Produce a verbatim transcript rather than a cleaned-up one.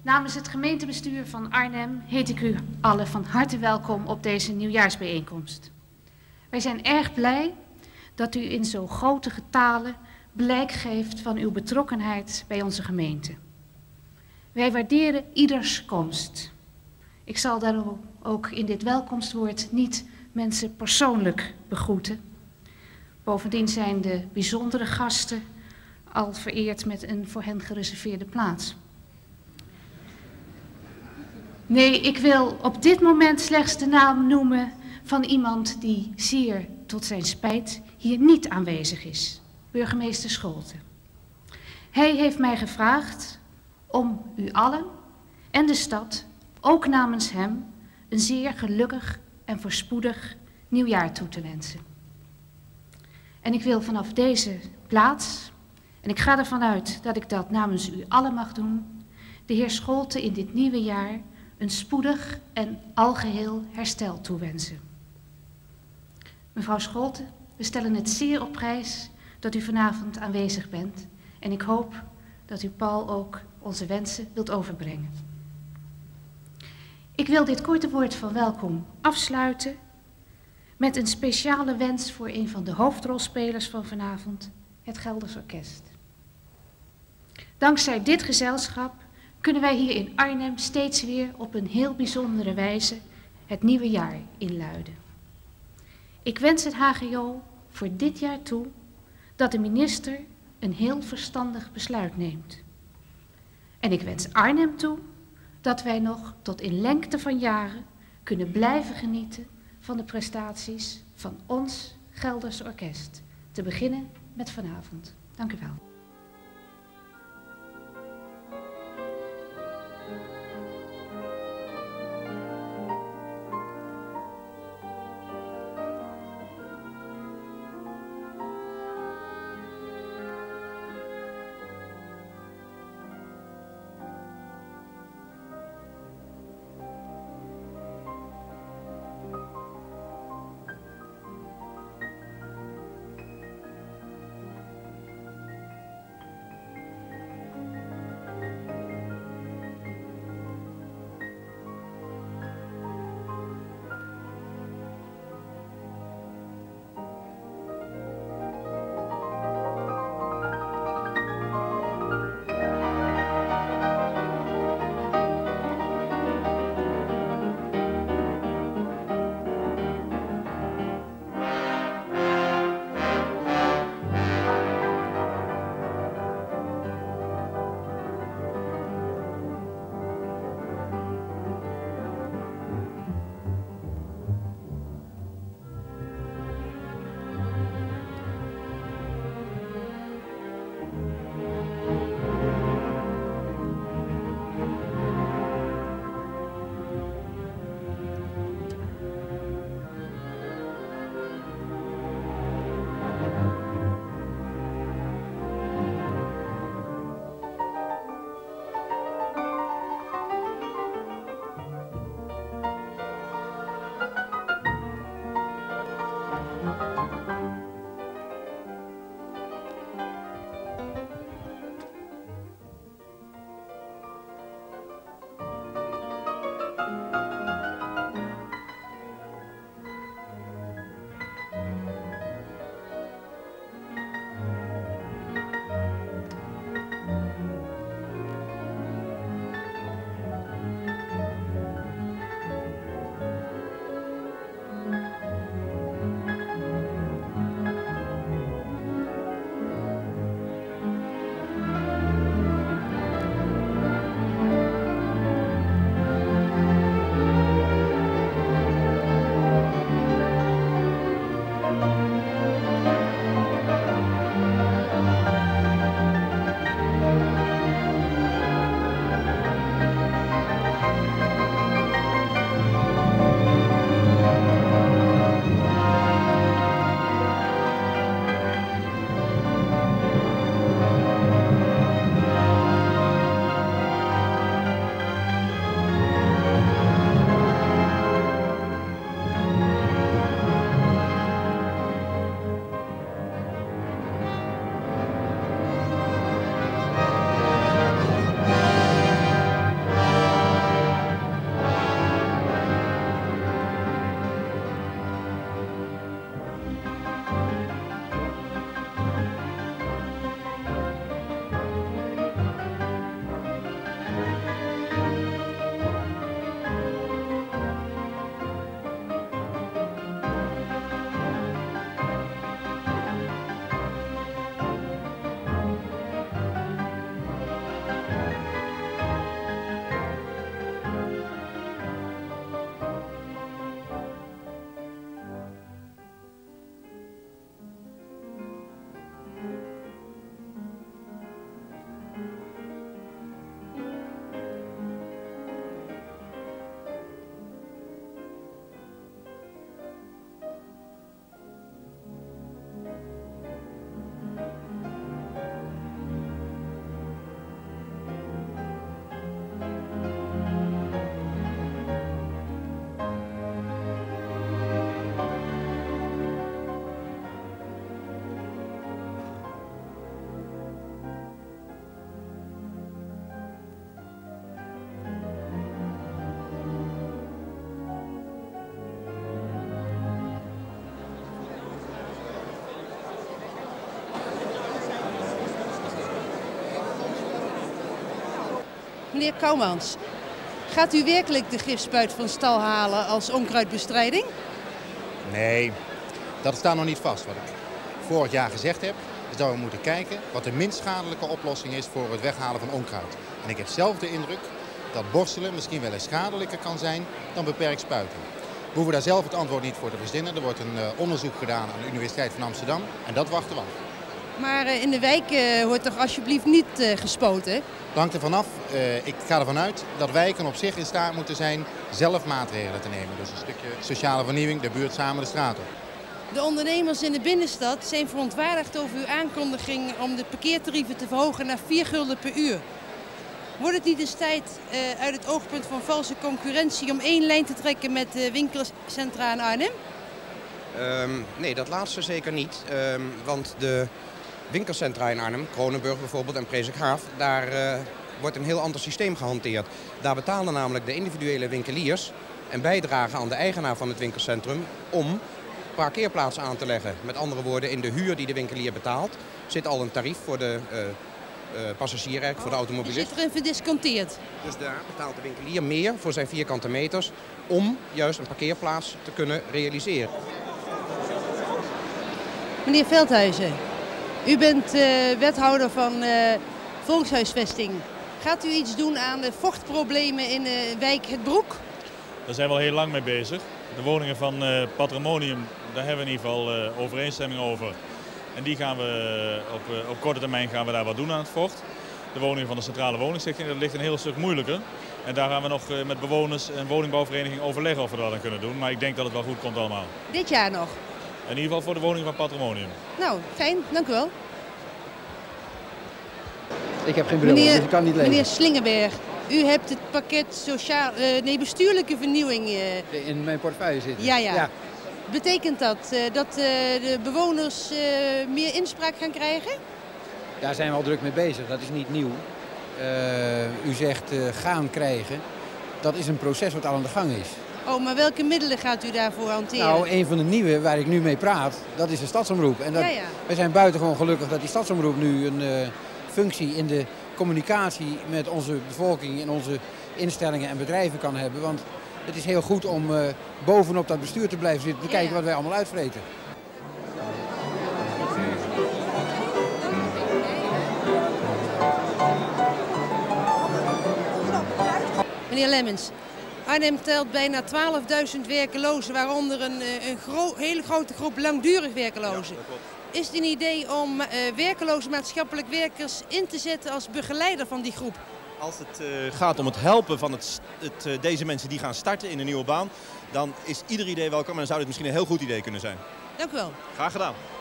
Namens het gemeentebestuur van Arnhem heet ik u allen van harte welkom op deze nieuwjaarsbijeenkomst. Wij zijn erg blij dat u in zo grote getalen blijk geeft van uw betrokkenheid bij onze gemeente. Wij waarderen ieders komst. Ik zal daarom ook in dit welkomstwoord niet mensen persoonlijk begroeten. Bovendien zijn de bijzondere gasten al vereerd met een voor hen gereserveerde plaats. Nee, ik wil op dit moment slechts de naam noemen van iemand die zeer tot zijn spijt hier niet aanwezig is. Burgemeester Scholten. Hij heeft mij gevraagd om u allen en de stad, ook namens hem, een zeer gelukkig en voorspoedig nieuwjaar toe te wensen. En ik wil vanaf deze plaats, en ik ga ervan uit dat ik dat namens u allen mag doen, de heer Scholten in dit nieuwe jaar een spoedig en algeheel herstel toewensen. Mevrouw Scholten, we stellen het zeer op prijs dat u vanavond aanwezig bent en ik hoop dat u Paul ook onze wensen wilt overbrengen. Ik wil dit korte woord van welkom afsluiten met een speciale wens voor een van de hoofdrolspelers van vanavond, het Gelders Orkest. Dankzij dit gezelschap kunnen wij hier in Arnhem steeds weer op een heel bijzondere wijze het nieuwe jaar inluiden. Ik wens het H G O voor dit jaar toe dat de minister een heel verstandig besluit neemt. En ik wens Arnhem toe dat wij nog tot in lengte van jaren kunnen blijven genieten van de prestaties van ons Gelders Orkest. Te beginnen met vanavond. Dank u wel. Meneer Kouwmans, gaat u werkelijk de gifspuit van stal halen als onkruidbestrijding? Nee, dat staat nog niet vast. Wat ik vorig jaar gezegd heb, is dat we moeten kijken wat de minst schadelijke oplossing is voor het weghalen van onkruid. En ik heb zelf de indruk dat borstelen misschien wel eens schadelijker kan zijn dan beperkt spuiten. We hoeven daar zelf het antwoord niet voor te verzinnen. Er wordt een uh, onderzoek gedaan aan de Universiteit van Amsterdam en dat wachten we af. Maar uh, in de wijk uh, wordt toch alsjeblieft niet uh, gespoten? Dat hangt er vanaf. Uh, ik ga ervan uit dat wijken op zich in staat moeten zijn zelf maatregelen te nemen. Dus een stukje sociale vernieuwing, de buurt samen de straat op. De ondernemers in de binnenstad zijn verontwaardigd over uw aankondiging om de parkeertarieven te verhogen naar vier gulden per uur. Wordt het niet eens tijd uh, uit het oogpunt van valse concurrentie om één lijn te trekken met de winkelcentra in Arnhem? Um, nee, dat laatste zeker niet. Um, want de winkelcentra in Arnhem, Kronenburg bijvoorbeeld en Presikhaaf, daar uh, wordt een heel ander systeem gehanteerd. Daar betalen namelijk de individuele winkeliers en bijdragen aan de eigenaar van het winkelcentrum om parkeerplaatsen aan te leggen. Met andere woorden, in de huur die de winkelier betaalt zit al een tarief voor de uh, uh, passagier, eigenlijk, voor de automobilist. Die zit erin verdisconteerd. Dus daar betaalt de winkelier meer voor zijn vierkante meters om juist een parkeerplaats te kunnen realiseren. Meneer Veldhuizen, u bent uh, wethouder van uh, volkshuisvesting. Gaat u iets doen aan de vochtproblemen in de wijk Het Broek? Daar zijn we al heel lang mee bezig. De woningen van uh, Patrimonium, daar hebben we in ieder geval uh, overeenstemming over. En die gaan we op, uh, op korte termijn gaan we daar wat doen aan het vocht. De woningen van de centrale woningstichting, dat ligt een heel stuk moeilijker. En daar gaan we nog uh, met bewoners en woningbouwvereniging overleggen of we dat aan kunnen doen. Maar ik denk dat het wel goed komt allemaal. Dit jaar nog? In ieder geval voor de woningen van Patrimonium. Nou, fijn, dank u wel. Ik heb geen bril, meneer, dus ik kan niet lezen. Meneer Slingeberg, u hebt het pakket sociaal, uh, nee, bestuurlijke vernieuwing Uh... in mijn portefeuille zitten. Ja, ja. ja. Betekent dat uh, dat uh, de bewoners uh, meer inspraak gaan krijgen? Daar zijn we al druk mee bezig, dat is niet nieuw. Uh, u zegt uh, gaan krijgen, dat is een proces wat al aan de gang is. Oh, maar welke middelen gaat u daarvoor hanteren? Nou, een van de nieuwe waar ik nu mee praat, dat is de stadsomroep. En dat, ja, ja. We zijn buitengewoon gelukkig dat die stadsomroep nu een uh, functie in de communicatie met onze bevolking en onze instellingen en bedrijven kan hebben. Want het is heel goed om uh, bovenop dat bestuur te blijven zitten, te kijken ja, ja. wat wij allemaal uitvreten. Meneer Lemmens, Arnhem telt bijna twaalfduizend werkelozen, waaronder een, een gro hele grote groep langdurig werkelozen. Ja, is het een idee om uh, werkeloze maatschappelijk werkers in te zetten als begeleider van die groep? Als het uh, gaat om het helpen van het, het, uh, deze mensen die gaan starten in een nieuwe baan, dan is ieder idee welkom en dan zou dit misschien een heel goed idee kunnen zijn. Dank u wel. Graag gedaan.